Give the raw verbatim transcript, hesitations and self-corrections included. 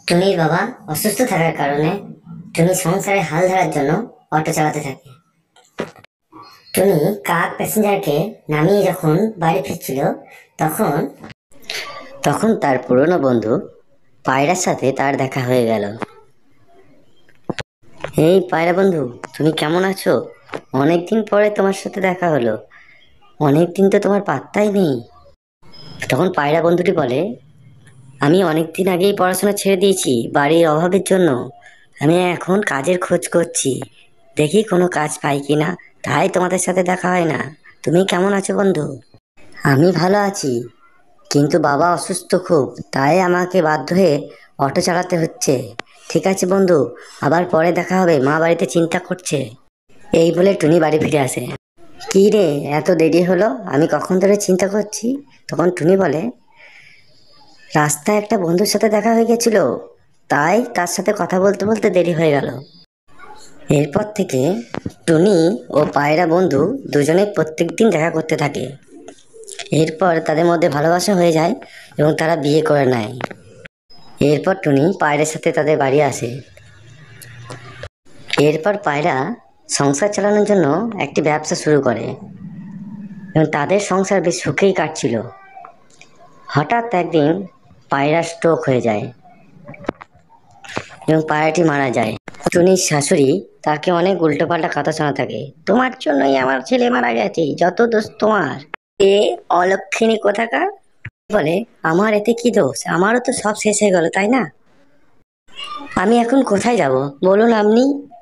টুনির বাবা অসুস্থ থাকার কারণে টুনি সংসারে হাল ধরার জন্য অটো চালাতে থাকে। টুনি কাক প্যাসেঞ্জারকে নামিয়ে যখন বাড়ি ফিরছিল তখন তখন তার পুরনো বন্ধু পায়রার সাথে তার দেখা হয়ে গেল। এই পায়রা বন্ধু, তুমি কেমন আছো? অনেকদিন পরে তোমার সাথে দেখা হলো। অনেকদিন তো তোমার পাত্তাই নেই। তখন পায়রা বন্ধুটি বলে, আমি অনেকদিন আগেই পড়াশোনা ছেড়ে দিয়েছি বাড়ির অভাবের জন্য। আমি এখন কাজের খোঁজ করছি, দেখি কোনো কাজ পাই কিনা, তাই তোমাদের সাথে দেখা হয় না। তুমি কেমন আছো বন্ধু? আমি ভালো আছি, কিন্তু বাবা অসুস্থ খুব, তাই আমাকে বাধ্য হয়ে অটো চালাতে হচ্ছে। ঠিক আছে বন্ধু, আবার পরে দেখা হবে, মা বাড়িতে চিন্তা করছে। এই বলে টুনি বাড়ি ফিরে আসে। কি রে, এত দেরি হলো? আমি কখন ধরে চিন্তা করছি। তখন টুনি বলে, রাস্তায় একটা বন্ধুর সাথে দেখা হয়ে গেছিল, তাই তার সাথে কথা বলতে বলতে দেরি হয়ে গেল। এরপর থেকে টুনি ও পায়রা বন্ধু দুজনে প্রত্যেক দিন দেখা করতে থাকে। এরপর তাদের মধ্যে ভালোবাসা হয়ে যায় এবং তারা বিয়ে করে নেয়। এরপর টুনি পায়রার সাথে তাদের বাড়ি আসে। এরপর পায়রা সংসার চালানোর জন্য একটি ব্যবসা শুরু করে এবং তাদের সংসার বেশ সুখেই কাটছিল। হঠাৎ একদিন পায়রা স্ট্রোক হয়ে যায় এবং পায়রাটি মারা যায়। টুনির শাশুড়ি তাকে অনেক উল্টোপাল্টা কথা শোনা থাকে। তোমার জন্যই আমার ছেলে মারা গেছে, যত দোষ তোমার। এ অলক্ষিণী কোথাকার। বলে, আমার এতে কি দোষ? আমারও তো সব শেষ হয়ে গেল, তাই না? আমি এখন কোথায় যাব বলুন আপনি?